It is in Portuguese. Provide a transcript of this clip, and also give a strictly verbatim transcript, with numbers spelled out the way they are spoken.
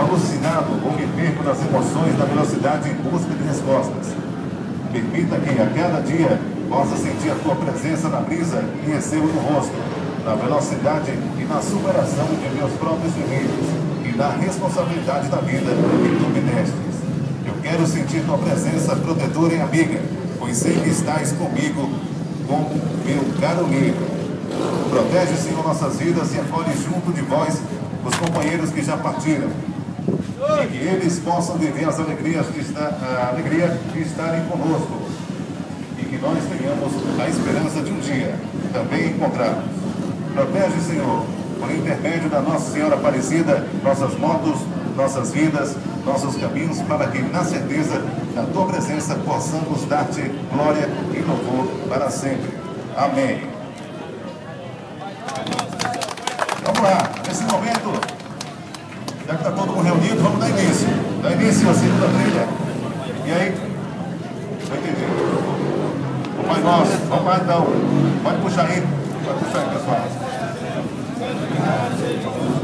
alucinado ou me perco nas emoções da velocidade em busca de respostas. Permita que a cada dia possa sentir a tua presença na brisa e receba no rosto, na velocidade e na superação de meus próprios limites e na responsabilidade da vida que tu me destes. Eu quero sentir tua presença protetora e amiga, pois sei que estás comigo como meu caro amigo. Protege, Senhor, nossas vidas e acolhe junto de vós os companheiros que já partiram. E que eles possam viver as alegrias de estar, a alegria de estarem conosco. E que nós tenhamos a esperança de um dia também encontrarmos. Protege, Senhor, por intermédio da Nossa Senhora Aparecida, nossas motos, nossas vidas, nossos caminhos, para que, na certeza da tua presença, possamos dar-te glória e louvor para sempre. Amém. Vamos lá, nesse momento, já que está todo mundo reunido, vamos dar início. Dar início à segunda trilha. E aí? Vou entender. O Pai Nosso, vamos lá então. Pode puxar aí. Pode puxar aí, pessoal.